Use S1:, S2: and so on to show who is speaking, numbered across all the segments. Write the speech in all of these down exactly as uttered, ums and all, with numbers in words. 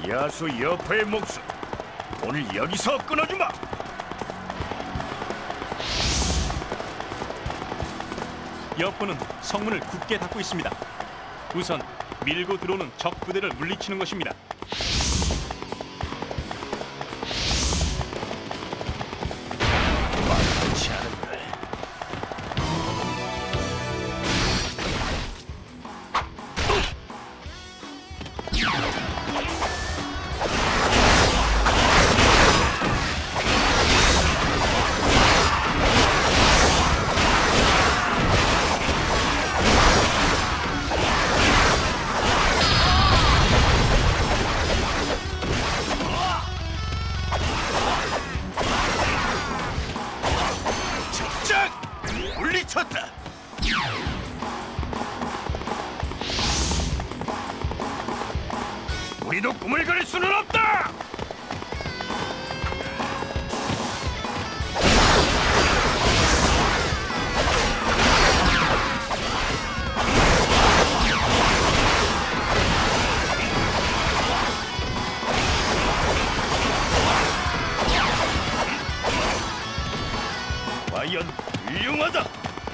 S1: 야수 여포의 목숨 오늘 여기서 끊어주마.
S2: 여포는 성문을 굳게 닫고 있습니다. 우선 밀고 들어오는 적 부대를 물리치는 것입니다.
S1: 만만치 않은걸. 물리쳤다. 우리도 꿈을 그릴 수는 없다. 과연 훌륭하다.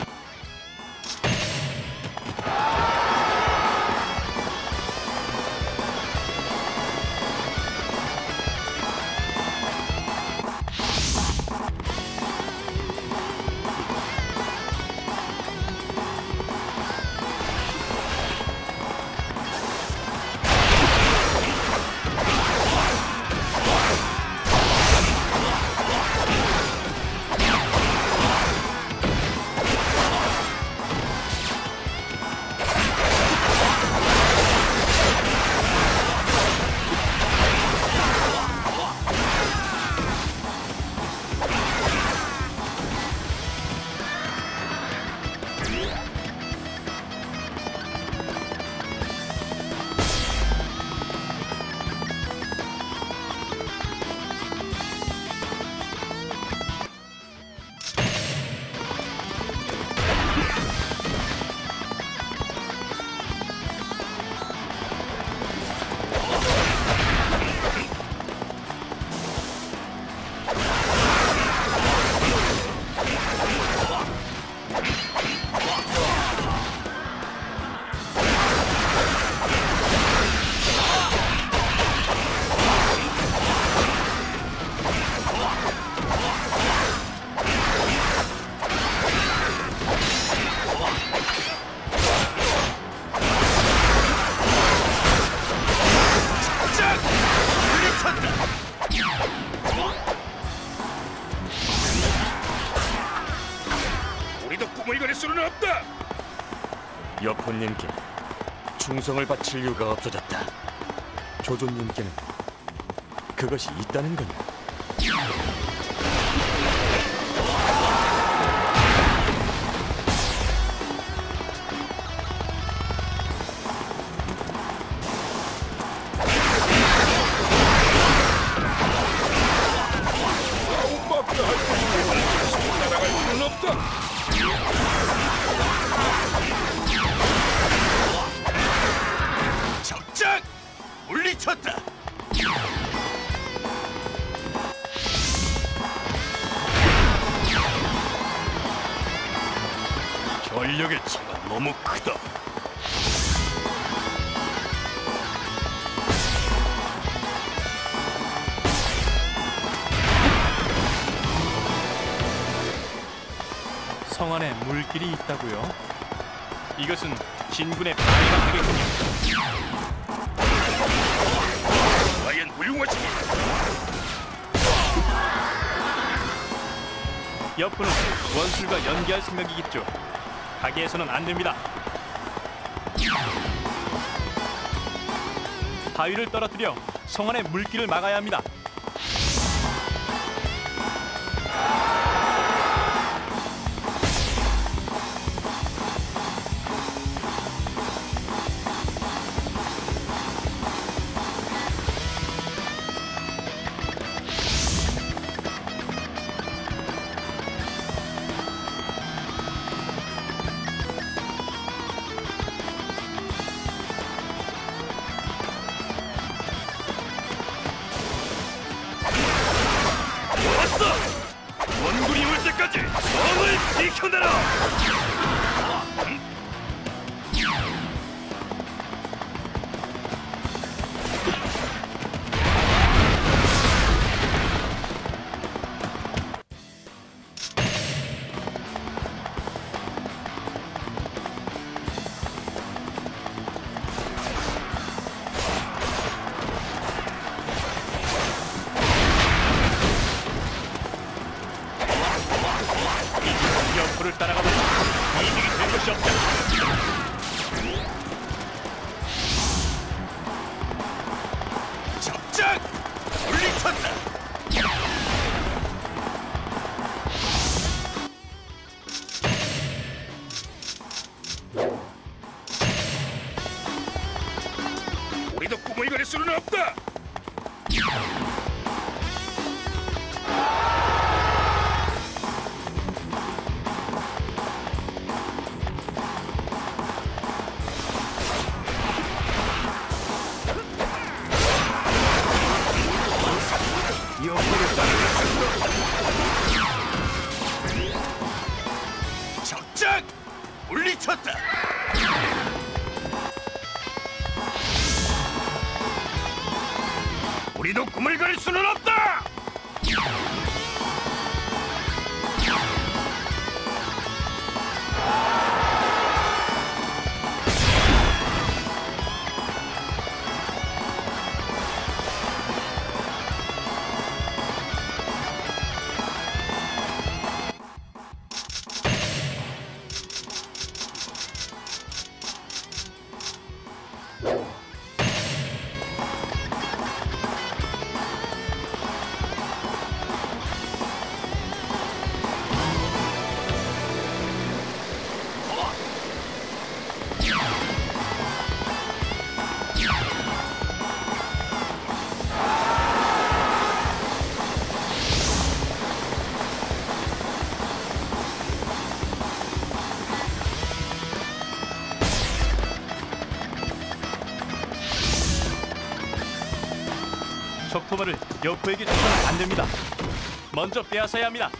S1: 우리도 꿈을 그릴 수는 없다.
S3: 여포님께 충성을 바칠 이유가 없어졌다. 조조님께는 그것이 있다는 거냐?
S1: 나갈 수는 없다. 적장! 물리쳤다. 전력의 차가 너무 크다.
S2: 성 안에 물길이 있다고요? 이것은 진군의 방해가 되겠군요.
S1: 과연 훌륭하지.
S2: 여포는 원술과 연계할 생각이겠죠. 가게에서는 안 됩니다. 바위를 떨어뜨려 성 안의 물길을 막아야 합니다.
S1: 좋았어! 원군이 올 때까지 성을 지켜내라!
S2: 옆으로 따라가면 이득이 될 것이 없다.
S1: 접착! 물리쳤다! 우리도 꿈을 가릴 수는 없다! 옆으로 따라갈 접착! 물리쳤다! 우리도 꿈을 가릴 수는 없다!
S2: 적토마를 여포에게 주서는 안 됩니다. 먼저 빼앗아야 합니다.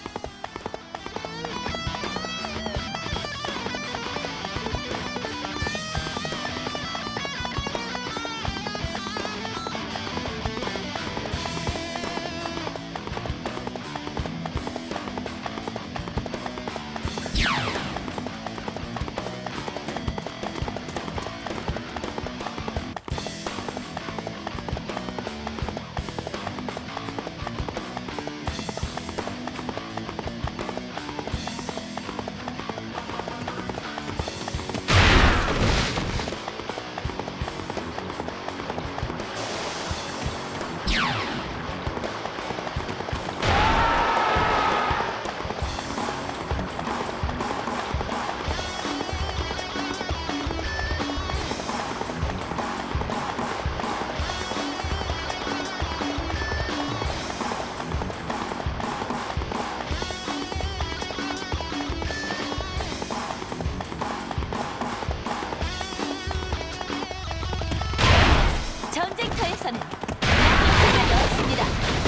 S4: 전쟁터에서는 낙하산이 없습니다.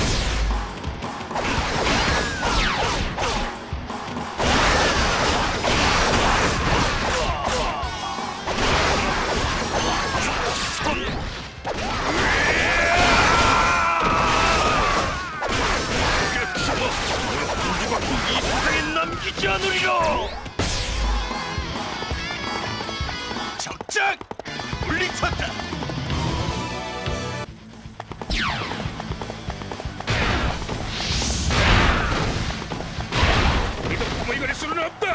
S1: 이 세상에 남기지 않으리라! 접착! 물리쳤다! 우리도 꿈을 가릴 수는 없다!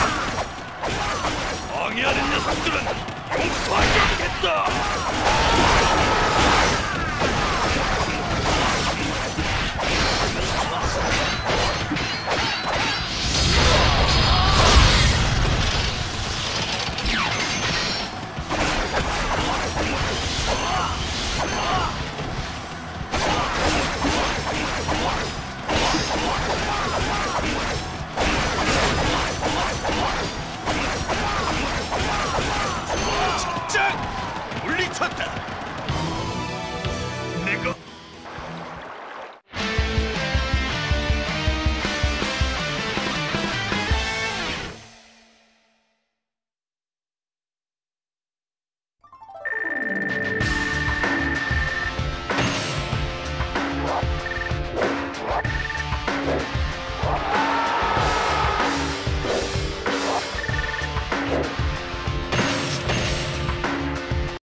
S1: 방해하는 녀석들은 용서하지 않겠다!